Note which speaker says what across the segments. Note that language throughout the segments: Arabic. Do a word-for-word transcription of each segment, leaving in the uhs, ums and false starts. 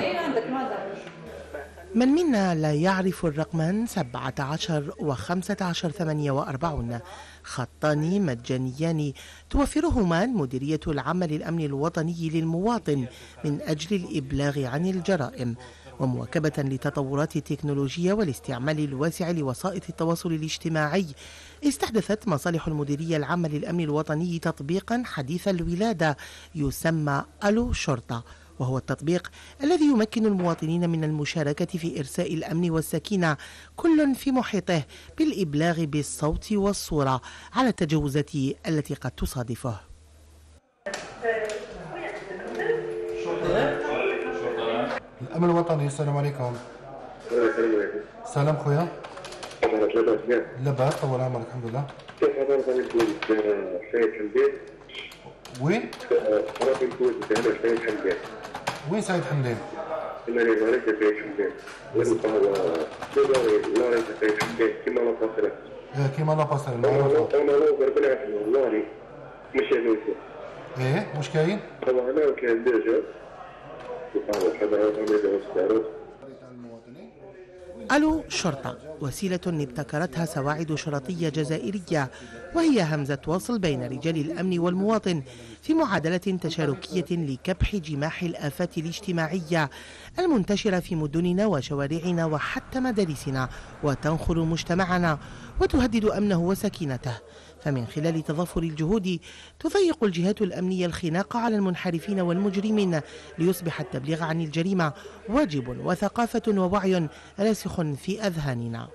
Speaker 1: من منا لا يعرف الرقمان سبعة عشر وخمسة عشر ثمانية وأربعون، خطان مجانيان توفرهما مديرية العمل الأمن الوطني للمواطن من أجل الإبلاغ عن الجرائم، ومواكبة لتطورات التكنولوجيا والاستعمال الواسع لوسائط التواصل الاجتماعي. استحدثت مصالح المديرية العامة للأمن الوطني تطبيقا حديث الولادة يسمى ألو شرطة، وهو التطبيق الذي يمكن المواطنين من المشاركة في إرساء الأمن والسكينة كل في محيطه بالإبلاغ بالصوت والصورة على التجاوزات التي قد تصادفه.
Speaker 2: الأمن الوطني، السلام عليكم. سلام خويا. لاباس، طول عمرك. الحمد لله.
Speaker 3: كيف حضرتك من سيد حمدين؟
Speaker 2: وين؟
Speaker 3: حضرتك من هنا سيد حمدين.
Speaker 2: وين سيد حمدين؟
Speaker 3: أنا ليس سيد حمدين. وين هو؟ لا ليس سيد حمدين كما لا باصرة.
Speaker 2: كما لا باصرة.
Speaker 3: أنا لو ربنا يعلم والله مش يدوسه.
Speaker 2: إيه مش كاين؟
Speaker 3: طبعا أنا كان ديجا.
Speaker 1: ألو شرطة وسيلة ابتكرتها سواعد شرطية جزائرية، وهي همزة وصل بين رجال الأمن والمواطن في معادلة تشاركية لكبح جماح الآفات الاجتماعية المنتشرة في مدننا وشوارعنا وحتى مدارسنا، وتنخل مجتمعنا وتهدد أمنه وسكينته. فمن خلال تضافر الجهود تضيق الجهات الأمنية الخناق على المنحرفين والمجرمين ليصبح التبليغ عن الجريمة واجب وثقافة ووعي راسخ في أذهاننا.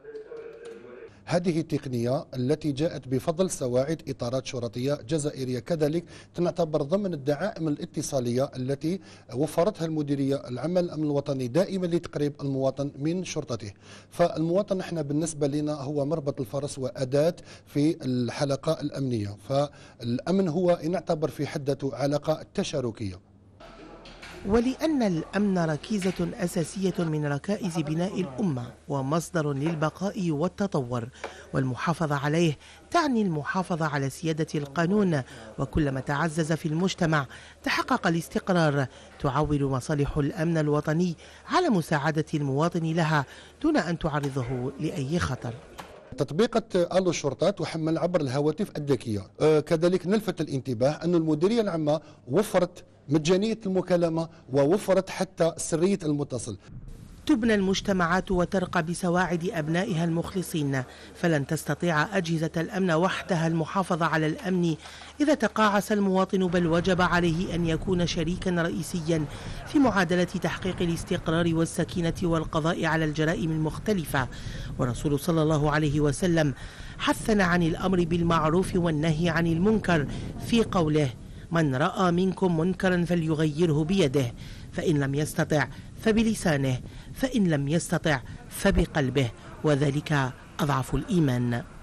Speaker 2: هذه التقنية التي جاءت بفضل سواعد إطارات شرطية جزائرية كذلك تعتبر ضمن الدعائم الاتصالية التي وفرتها المديرية العامة للأمن الوطني دائما لتقريب المواطن من شرطته. فالمواطن احنا بالنسبة لنا هو مربط الفرس وأداة في الحلقة الأمنية، فالأمن هو نعتبر في حد ذاته علاقة تشاركية.
Speaker 1: ولأن الأمن ركيزة أساسية من ركائز بناء الأمة ومصدر للبقاء والتطور، والمحافظة عليه تعني المحافظة على سيادة القانون، وكلما تعزز في المجتمع تحقق الاستقرار، تعول مصالح الأمن الوطني على مساعدة المواطن لها دون أن تعرضه لأي خطر.
Speaker 2: تطبيقة ألو الشرطة تحمل عبر الهواتف الذكية. أه كذلك نلفت الانتباه أن المديرية العامة وفرت مجانية المكالمة ووفرت حتى سرية المتصل.
Speaker 1: تبنى المجتمعات وترقى بسواعد أبنائها المخلصين، فلن تستطيع أجهزة الأمن وحدها المحافظة على الأمن إذا تقاعس المواطن، بل وجب عليه أن يكون شريكا رئيسيا في معادلة تحقيق الاستقرار والسكينة والقضاء على الجرائم المختلفة. ورسول صلى الله عليه وسلم حثنا عن الأمر بالمعروف والنهي عن المنكر في قوله: من رأى منكم منكرا فليغيره بيده، فإن لم يستطع فبلسانه، فإن لم يستطع فبقلبه، وذلك أضعف الإيمان.